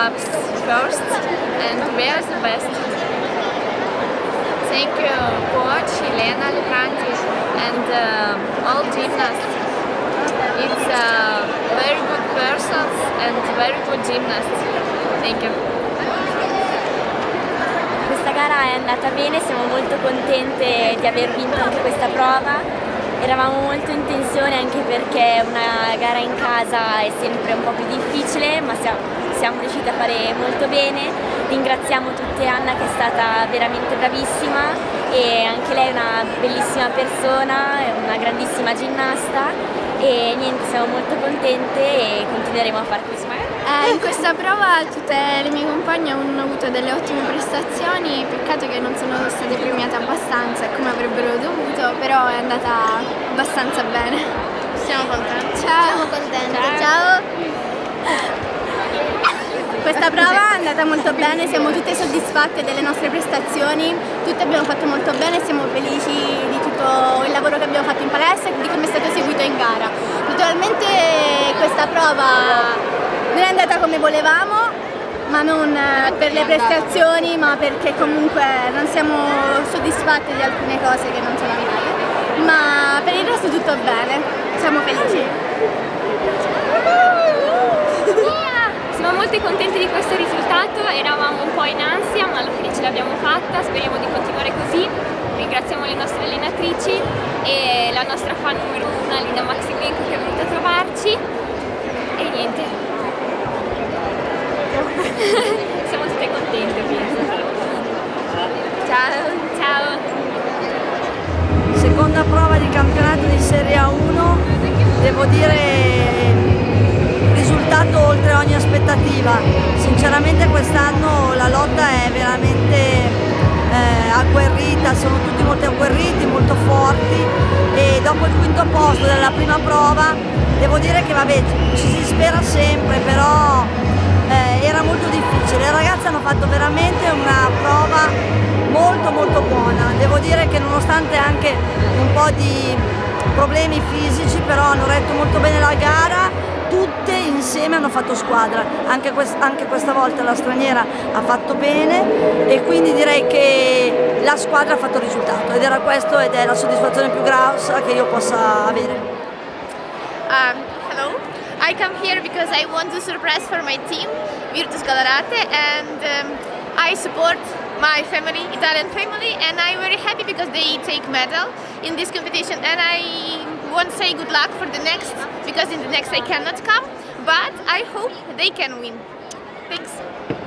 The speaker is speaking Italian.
ups first and we are the best. Thank you, coach Elena Lepranti and all gymnasts. It's very good persons and very good gymnasts. Thank you. Questa gara è andata bene, siamo molto contente di aver vinto anche questa prova. Eravamo molto in tensione anche perché una gara in casa è sempre un po' più difficile, ma siamo riusciti a fare molto bene. Ringraziamo tutte Anna che è stata veramente bravissima e anche lei è una bellissima persona, è una grandissima ginnasta e niente, siamo molto contente e continueremo a fare così. In questa prova tutte le mie compagne hanno avuto delle ottime prestazioni, peccato che non sono state premiate abbastanza come avrebbero dovuto, però è andata abbastanza bene. Siamo contenti. Ciao! Siamo contenti. Ciao! Questa prova è andata molto bene, siamo tutte soddisfatte delle nostre prestazioni, tutte abbiamo fatto molto bene e siamo felici di tutto il lavoro che abbiamo fatto in palestra e di come è stato eseguito in gara. Naturalmente questa prova non è andata come volevamo, ma non per le prestazioni, ma perché comunque non siamo soddisfatti di alcune cose che non sono andate, ma per il resto tutto bene, siamo felici. Siamo molto contenti di questo risultato, eravamo un po' in ansia ma alla fine ce l'abbiamo fatta, speriamo di continuare così. Ringraziamo le nostre allenatrici e la nostra fan numero 1, Lina Maximenko, che è venuta a trovarci e niente. Siamo tutte contente, penso. Ciao! Ciao! Seconda prova di campionato di Serie A1, devo dire risultato oltre ogni aspettativa. Sinceramente quest'anno la lotta è veramente agguerrita, sono tutti molto agguerriti, molto forti e dopo il quinto posto della prima prova devo dire che vabbè, ci si spera sempre, però era molto difficile. Le ragazze hanno fatto veramente una prova molto buona, devo dire che nonostante anche un po' di problemi fisici però hanno retto molto bene la gara. Tutte insieme hanno fatto squadra, anche questa volta la straniera ha fatto bene e quindi direi che la squadra ha fatto il risultato ed era questo ed è la soddisfazione più grossa che io possa avere. Hello, I come here because I want to surprise for my team, Virtus Gallarate, and I support my family, Italian family, and I'm very happy because they take medal in this competition, and I want to say good luck for the next, because in the next I cannot come, but I hope they can win. Thanks.